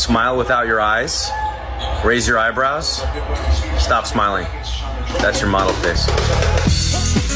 Smile without your eyes. Raise your eyebrows. Stop smiling. That's your model face.